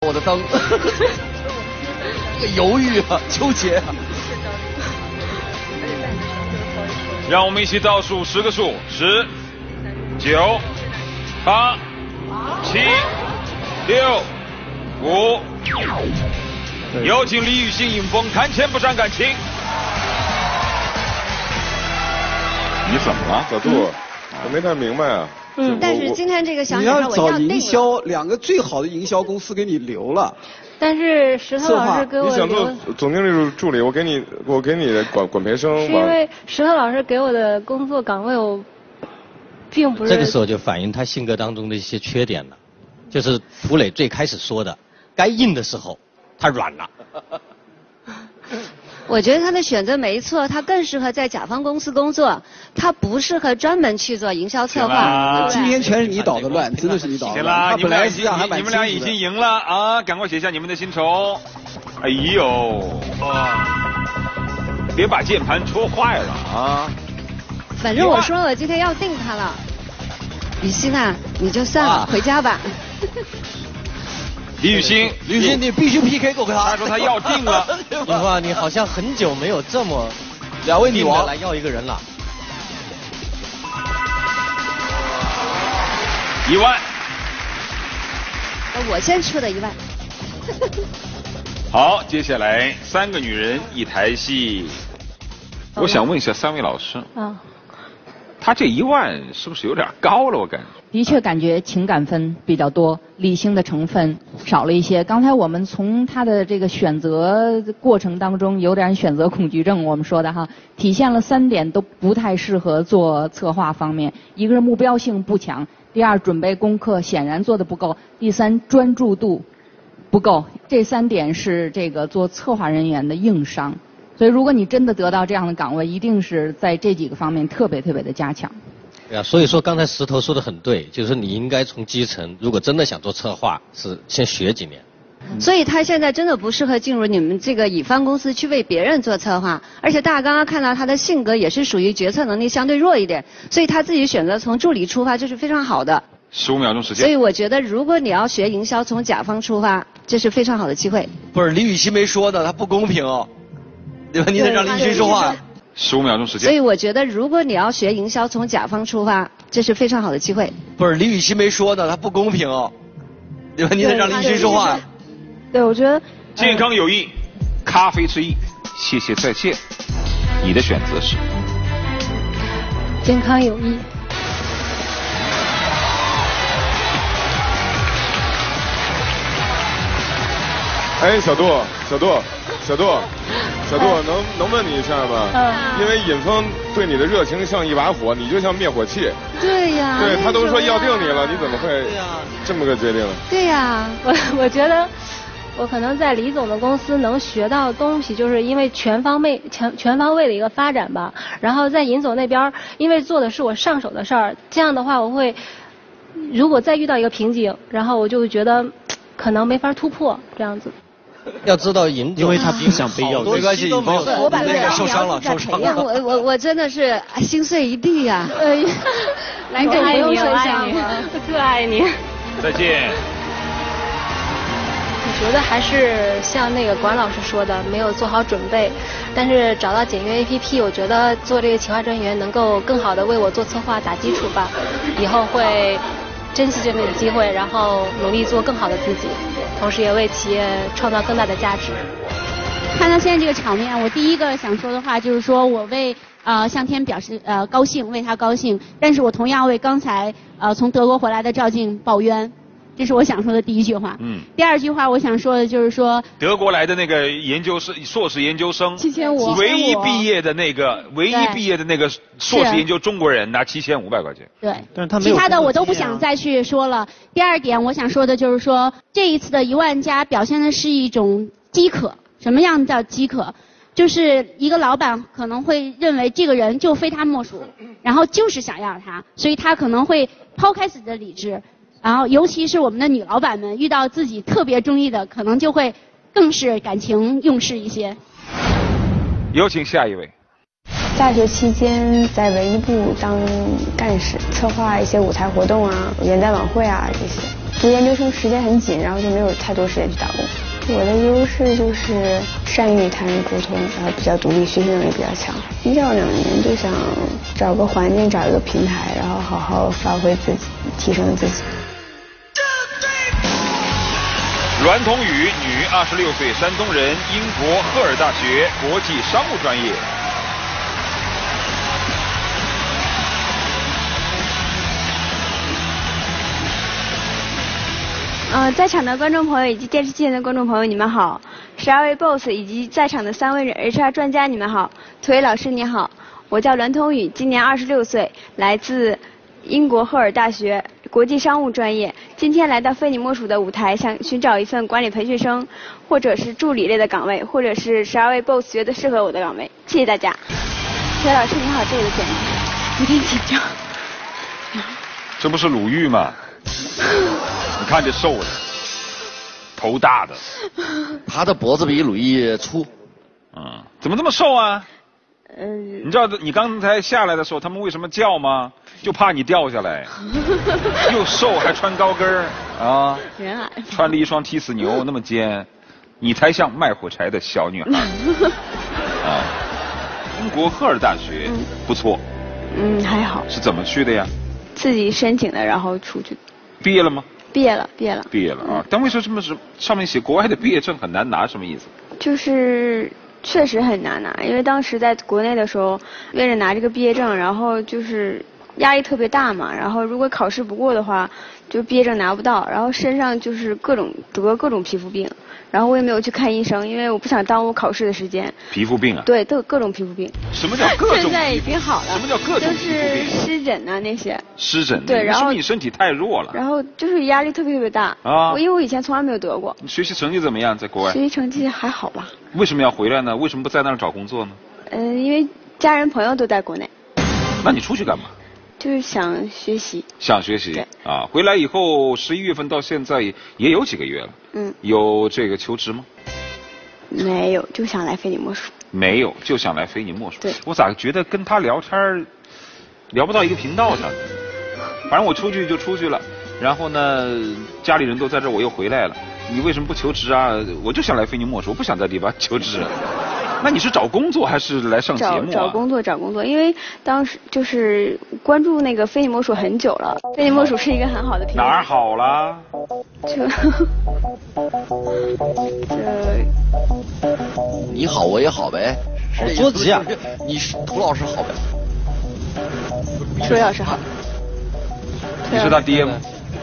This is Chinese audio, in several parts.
我的灯。这个犹豫啊，纠结啊。 让我们一起倒数10个数，10、9、8、7、6、5。有请李雨欣迎风，谈钱不伤感情。 你怎么了，小杜？我没太明白啊。 但是今天这个想你要找营销，2个最好的营销公司给你留了。 但是石头老师给我你想做总经理助理，我给你管培生。 是因为石头老师给我的工作岗位，我并不是。 这个时候就反映他性格当中的一些缺点了，就是涂磊最开始说的，该硬的时候他软了。 我觉得他的选择没错，他更适合在甲方公司工作，他不适合专门去做营销策划。 今天全是你捣的乱，真的是你捣的乱。 行了，你们俩已经赢了啊！赶快写下你们的薪酬。哎呦，哇！别把键盘戳坏了啊！ 反正我说我今天要定他了，雨欣啊，你就算了，回家吧。 李雨欣， 你必须 PK 够他。 他说他要定了。 哇，你好像很久没有这么 2位女王来要一个人了。 1万。 我先出的1万。 好，接下来3个女人1台戏。我想问一下3位老师。他这1万是不是有点高了？我感觉。 的确感觉情感分比较多，理性的成分少了一些。刚才我们从他的这个选择过程当中，有点选择恐惧症，我们说的哈，体现了3点都不太适合做策划方面。一个是目标性不强，第2准备功课显然做的不够，第3专注度不够。这3点是这个做策划人员的硬伤。所以如果你真的得到这样的岗位，一定是在这几个方面特别的加强。 对啊，所以说刚才石头说的很对，就是你应该从基层，如果真的想做策划，是先学几年。 所以他现在真的不适合进入你们这个乙方公司去为别人做策划，而且大家刚刚看到他的性格也是属于决策能力相对弱一点，所以他自己选择从助理出发，这是非常好的。 15秒钟时间。 所以我觉得，如果你要学营销，从甲方出发，这是非常好的机会。 不是李雨欣没说呢，他不公平哦，对吧？你得让李雨欣说话。 15秒钟时间。 所以我觉得，如果你要学营销，从甲方出发，这是非常好的机会。 不是李雨欣没说呢，他不公平哦，对吧？你得让李雨欣说话。 对，我觉得健康有益，咖啡之意。谢谢，再见。你的选择是健康有益。 哎，小杜，能问你一下吗？因为尹峰对你的热情像一把火，你就像灭火器。 对呀。 对他都说要定你了，你怎么会这么个决定？ 对呀， 我觉得我可能在李总的公司能学到的东西，就是因为全方位的一个发展吧。然后在尹总那边，因为做的是我上手的事儿，这样的话我会，如果再遇到一个瓶颈，然后我就会觉得可能没法突破这样子。 要知道尹总， 因为他不想被要，没关系，尹峰，受伤了。 我真的是心碎一地呀。 来，这不用分享了，特爱你。 再见。 我觉得还是像那个管老师说的，没有做好准备。但是找到简约 APP， 我觉得做这个企划专员能够更好的为我做策划打基础吧。以后会珍惜这份机会，然后努力做更好的自己，同时也为企业创造更大的价值。 看到现在这个场面，我第一个想说的话就是说我为向天表示高兴，为他高兴。但是我同样为刚才从德国回来的赵静抱冤。这是我想说的第一句话。第2句话我想说的就是说， 德国来的那个硕士研究生 7500， 唯一毕业的那个硕士研究中国人拿7500块钱。 对， 但是他没有。 其他的我都不想再去说了。第2点我想说的就是说，这一次的1万加表现的是一种饥渴。什么样叫饥渴？就是一个老板可能会认为这个人就非他莫属，然后就是想要他，所以他可能会抛开自己的理智。然后，尤其是我们的女老板们，遇到自己特别中意的，可能就会更是感情用事一些。 有请下一位。 大学期间在文艺部当干事，策划一些舞台活动啊、元旦晚会啊这些。 读研究生时间很紧，然后就没有太多时间去打工。我的优势就是善于与他人沟通，然后比较独立，学习能力比较强。1到2年就想找个环境，找一个平台，然后好好发挥自己，提升自己。 栾童宇，女，26岁，山东人，英国赫尔大学国际商务专业。 在场的观众朋友以及电视机前的观众朋友，你们好！12位 boss 以及在场的3位 HR 专家，你们好！涂伟老师你好，我叫栾童宇，今年26岁，来自英国赫尔大学国际商务专业。今天来到非你莫属的舞台，想寻找一份管理培训生，或者是助理类的岗位，或者是12位 boss 觉得适合我的岗位。谢谢大家。涂伟老师你好，这里的简历有点紧张。 这不是鲁豫吗？你看这瘦的，头大的， 他的脖子比鲁豫粗。 怎么这么瘦啊？你知道你刚才下来的时候，他们为什么叫吗？就怕你掉下来。又瘦还穿高跟儿啊！ 人矮。 穿了一双踢死牛那么尖，你才像卖火柴的小女孩。啊，英国赫尔大学不错。 还好。 是怎么去的呀？ 自己申请的，然后出去。 毕业了吗？ 毕业了啊！ 但为什么这么上面写国外的毕业证很难拿？什么意思？ 就是确实很难拿，因为当时在国内的时候，为了拿这个毕业证，然后就是压力特别大嘛。然后如果考试不过的话，就毕业证拿不到，然后身上就是各种皮肤病。然后我也没有去看医生，因为我不想耽误考试的时间。 皮肤病啊？ 对，都有各种皮肤病。 什么叫各种？ 现在已经好了。 什么叫各种皮肤病？ 就是湿疹啊那些。 湿疹。 对，然后说明你身体太弱了。 然后就是压力特别大。啊。因为我以前从来没有得过。 你学习成绩怎么样？在国外？ 学习成绩还好吧。 为什么要回来呢？为什么不在那儿找工作呢？ 因为家人朋友都在国内。 那你出去干嘛？ 就是想学习。 想学习。对。啊，回来以后11月份到现在也有几个月了。有这个求职吗？ 没有，就想来非你莫属。 没有，就想来非你莫属。 对。 我咋觉得跟他聊天聊不到一个频道上？反正我出去就出去了，然后呢，家里人都在这儿，我又回来了。你为什么不求职啊？我就想来非你莫属，我不想在地方求职。那你是找工作还是来上节目啊？ 找工作，因为当时就是关注那个非你莫属很久了，非你莫属是一个很好的平台。 哪儿好了？ 你好我也好呗， 着急啊！ 你涂老师好呗？ 涂老师好。 你是他爹吗？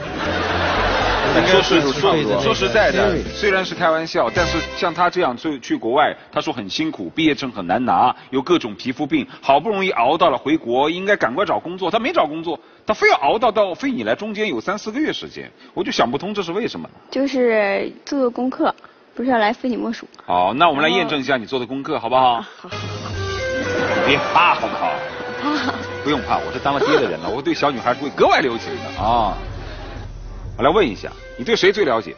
说实在的，虽然是开玩笑，但是像他这样去国外，他说很辛苦，毕业证很难拿，有各种皮肤病，好不容易熬到了回国，应该赶快找工作，他没找工作，他非要熬到非你来中间有3、4个月时间，我就想不通这是为什么。 就是做功课，不是要来非你莫属。 好，那我们来验证一下你做的功课，好不好？ 好。 别怕，好不好？ 怕。 不用怕，我是当了爹的人了，我对小女孩会格外留情的啊。我来问一下，你对谁最了解？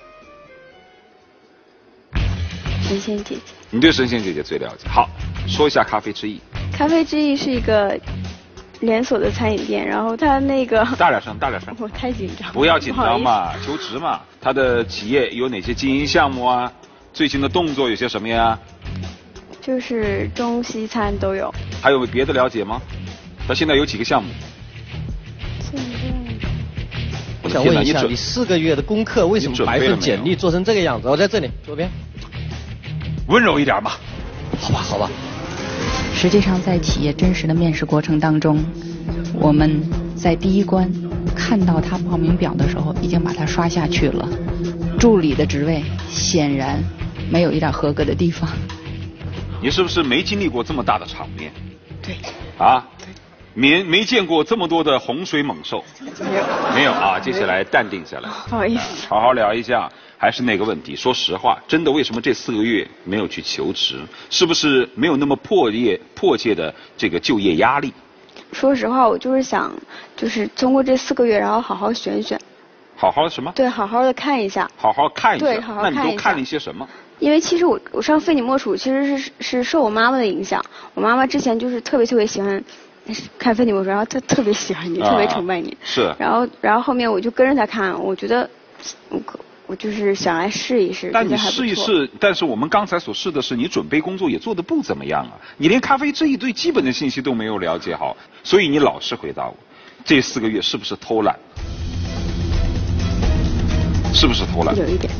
神仙姐姐。 你对神仙姐姐最了解。好，说一下咖啡之意。 咖啡之意是一个连锁的餐饮店，然后它那个大点声。 我太紧张。 不要紧张嘛，求职嘛。它的企业有哪些经营项目啊？最新的动作有些什么呀？ 就是中西餐都有。 还有别的了解吗？它现在有几个项目？ 我想问一下，你4个月的功课为什么把一份简历做成这个样子？我在这里左边， 温柔一点嘛。 好吧。 实际上，在企业真实的面试过程当中，我们在第一关看到他报名表的时候，已经把他刷下去了。助理的职位显然没有一点合格的地方。 你是不是没经历过这么大的场面？ 对。 啊？没见过这么多的洪水猛兽，没有啊！接下来淡定下来， 不好意思， 好好聊一下，还是那个问题。说实话，真的为什么这4个月没有去求职？是不是没有那么迫切的这个就业压力？ 说实话，我就是想，就是通过这4个月，然后好好选。 好好什么？ 对，好好的看一下。 好好看一下。 对，好好看一下。 那你都看了一些什么？ 因为其实我上非你莫属，其实是受我妈妈的影响。我妈妈之前就是特别喜欢看非你莫属，然后她特别喜欢你，特别崇拜你。 是。 然后后面我就跟着她看，我觉得我就是想来试一试。 但你试一试，但是我们刚才所试的是你准备工作也做得不怎么样啊，你连咖啡这一堆基本的信息都没有了解好，所以你老实回答我，这4个月是不是偷懒？是不是偷懒？ 有一点。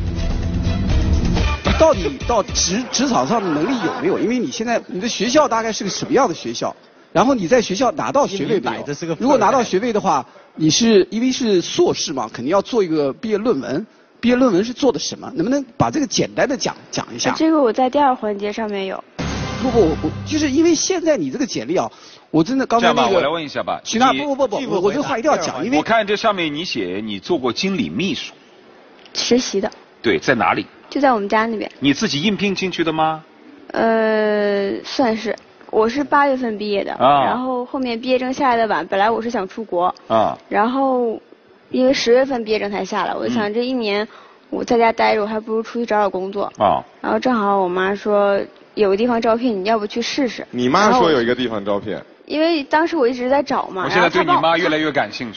到底到职场上的能力有没有？因为你现在你的学校大概是个什么样的学校？然后你在学校拿到学位没有？如果拿到学位的话，你是因为是硕士嘛，肯定要做一个毕业论文。毕业论文是做的什么？能不能把这个简单的讲一下？ 这个我在第2环节上面有。 不，就是因为现在你这个简历啊，我真的刚才那个。 这样吧，我来问一下吧。 许娜，不，我这个话一定要讲，因为我看这上面你写你做过经理秘书。 实习的。 对，在哪里？ 就在我们家那边。 你自己应聘进去的吗？ 算是。我是8月份毕业的，然后后面毕业证下来的晚，本来我是想出国，然后因为10月份毕业证才下来，我就想这1年我在家待着，我还不如出去找找工作。然后正好我妈说有个地方招聘，你要不去试试？ 你妈说有一个地方招聘。 因为当时我一直在找嘛。 我现在对你妈越来越感兴趣。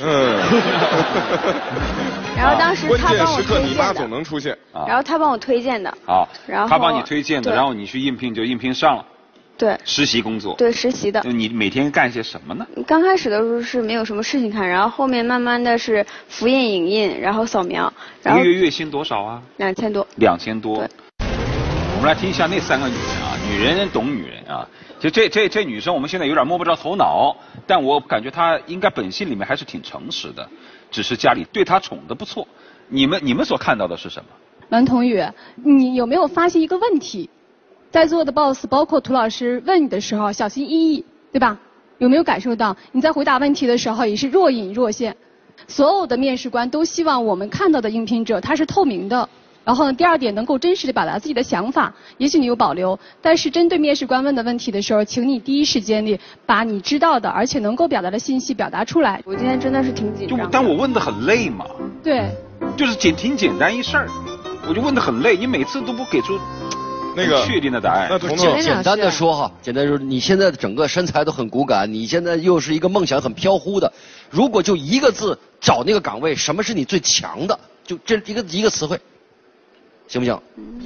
然后当时他帮我推荐的。 关键时刻你妈总能出现。 然后他帮我推荐的。然后他帮你推荐的，然后你去应聘就应聘上了。 对， 实习工作。 对，实习的。 你每天干些什么呢？ 刚开始的时候是没有什么事情看，然后后面慢慢的是复印、影印，然后扫描。 一个月月薪多少啊 ？2000多。 2000多。对。我们来听一下那3个女人啊，女人懂女人啊。就这女生，我们现在有点摸不着头脑，但我感觉她应该本性里面还是挺诚实的，只是家里对她宠得不错。你们所看到的是什么？ 栾同宇，你有没有发现一个问题？在座的 boss 包括涂老师问你的时候小心翼翼，对吧？有没有感受到你在回答问题的时候也是若隐若现？所有的面试官都希望我们看到的应聘者他是透明的，然后呢，第2点能够真实的表达自己的想法。也许你有保留，但是针对面试官问的问题的时候，请你第一时间里把你知道的而且能够表达的信息表达出来。 我今天真的是挺紧张的。 但我问的很累嘛。 对。 就是挺简单一事儿，我就问的很累，你每次都不给出那个确定的答案。 那简单的说哈，简单说，你现在的整个身材都很骨感，你现在又是一个梦想很飘忽的，如果就1个字找那个岗位，什么是你最强的？就这一个词汇，行不行？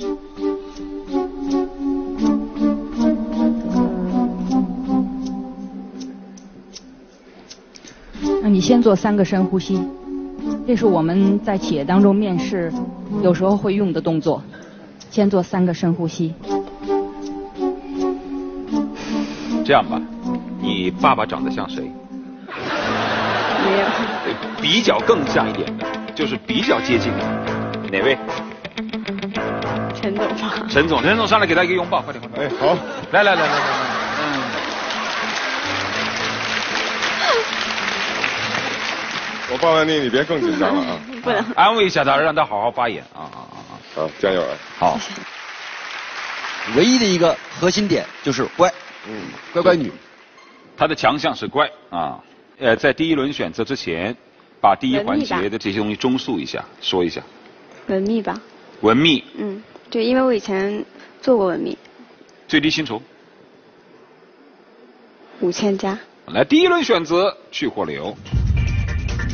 那你先做3个深呼吸，这是我们在企业当中面试有时候会用的动作。先做3个深呼吸。 这样吧，你爸爸长得像谁？ 没有。 比较更像一点的，就是比较接近的，哪位？ 陈总吧。 陈总上来给他一个拥抱，快点。 哎，好， 来。 我抱完你别更紧张了啊！ 不能。 安慰一下他，让他好好发言啊！ 好，加油啊！ 好。 唯一的一个核心点就是乖，乖女。 她的强项是乖啊。在第1轮选择之前，把第1环节的这些东西综述一下，说一下。 文秘吧。 文秘。 对，因为我以前做过文秘。 最低薪酬 ？5000加。 来，第1轮选择去或留。